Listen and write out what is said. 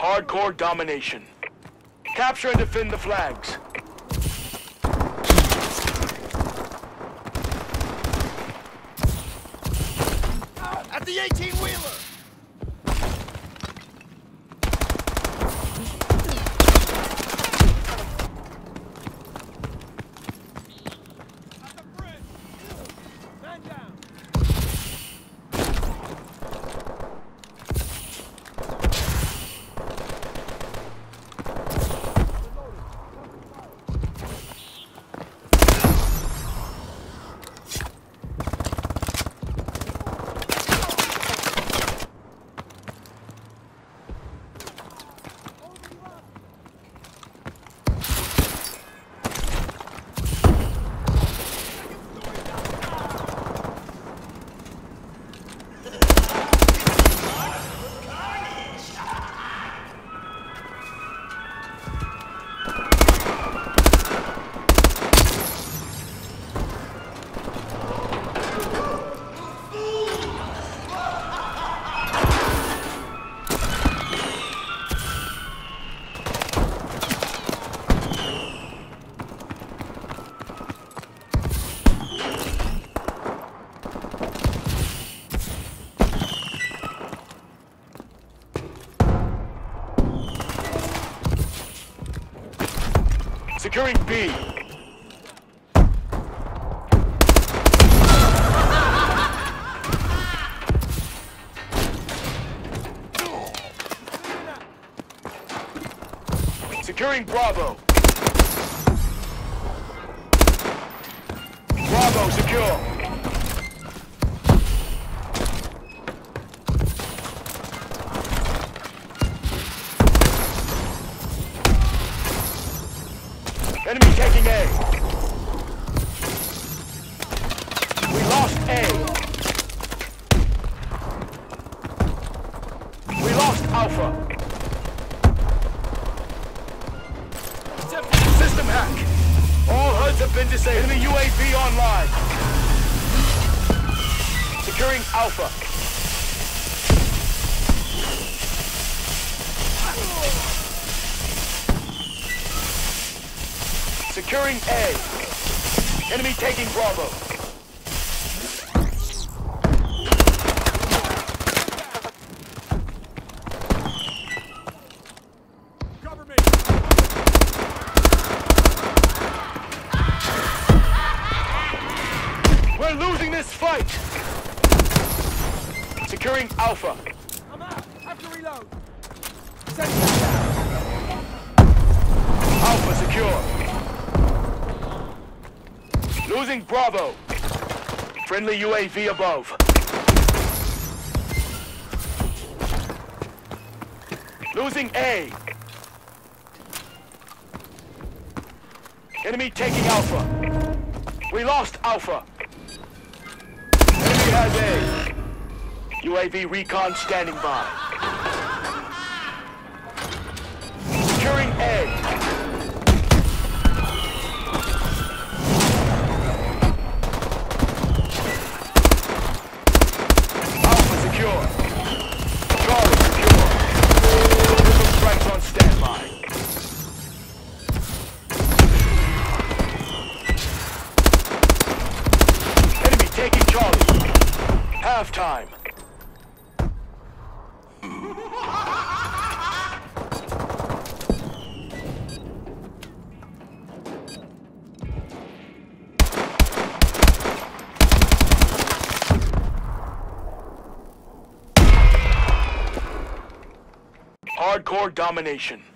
Hardcore domination. Capture and defend the flags. At the 18-wheeler! Securing B. Securing Bravo. Bravo secure. Enemy taking A. We lost A. We lost Alpha. System hack. All HUDs have been disabled. Enemy UAV online. Securing Alpha. Securing A. Enemy taking Bravo. Cover me! We're losing this fight. Securing Alpha. I'm out! Have to reload! Send that down! Alpha secure. Losing Bravo. Friendly UAV above. Losing A. Enemy taking Alpha. We lost Alpha. Enemy has A. UAV recon standing by. Securing A. Charlie secure. Missile strikes on standby. Enemy taking Charlie. Halftime. Hardcore domination.